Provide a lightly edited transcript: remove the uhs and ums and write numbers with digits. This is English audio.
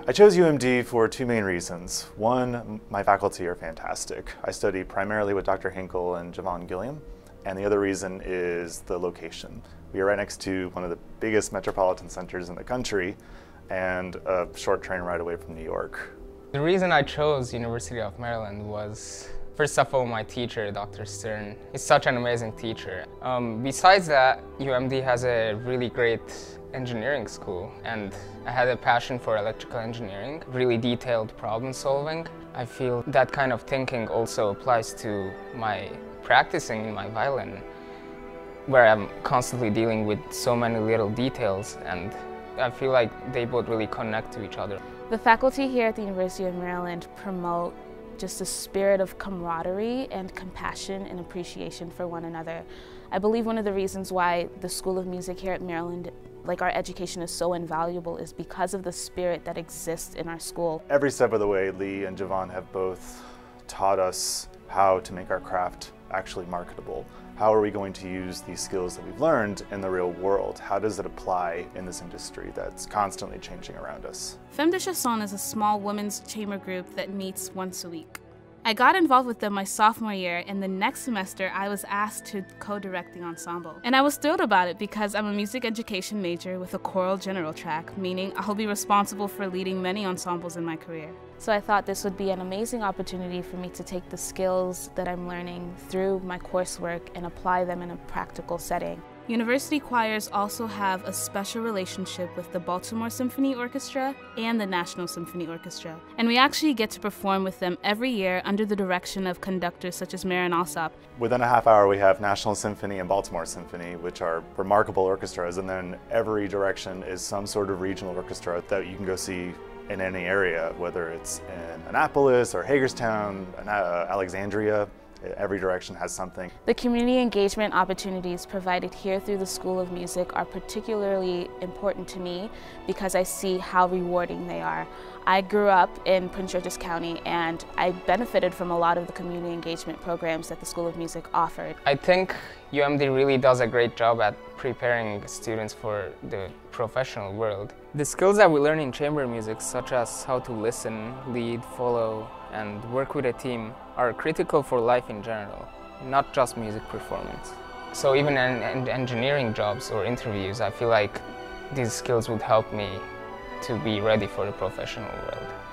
I chose UMD for two main reasons. One, my faculty are fantastic. I study primarily with Dr. Hinkle and Javon Gilliam, and the other reason is the location. We are right next to one of the biggest metropolitan centers in the country and a short train ride away from New York. The reason I chose University of Maryland was, first of all, my teacher, Dr. Stern. He's such an amazing teacher. Besides that, UMD has a really great engineering school, and I had a passion for electrical engineering, really detailed problem solving. I feel that kind of thinking also applies to my practicing in my violin, where I'm constantly dealing with so many little details, and I feel like they both really connect to each other. The faculty here at the University of Maryland promote just a spirit of camaraderie and compassion and appreciation for one another. I believe one of the reasons why the School of Music here at Maryland, like our education, is so invaluable is because of the spirit that exists in our school. Every step of the way, Lee and Javon have both taught us how to make our craft actually marketable. How are we going to use these skills that we've learned in the real world? How does it apply in this industry that's constantly changing around us? Femme de Chanson is a small women's chamber group that meets once a week. I got involved with them my sophomore year, and the next semester I was asked to co-direct the ensemble. And I was thrilled about it because I'm a music education major with a choral general track, meaning I'll be responsible for leading many ensembles in my career. So I thought this would be an amazing opportunity for me to take the skills that I'm learning through my coursework and apply them in a practical setting. University choirs also have a special relationship with the Baltimore Symphony Orchestra and the National Symphony Orchestra. And we actually get to perform with them every year under the direction of conductors such as Marin Alsop. Within a half hour we have National Symphony and Baltimore Symphony, which are remarkable orchestras, and then every direction is some sort of regional orchestra that you can go see in any area, whether it's in Annapolis or Hagerstown, Alexandria. Every direction has something. The community engagement opportunities provided here through the School of Music are particularly important to me because I see how rewarding they are. I grew up in Prince George's County, and I benefited from a lot of the community engagement programs that the School of Music offered. I think UMD really does a great job at preparing students for the professional world. The skills that we learn in chamber music, such as how to listen, lead, follow, and work with a team, are critical for life in general, not just music performance. So even in engineering jobs or interviews, I feel like these skills would help me to be ready for the professional world.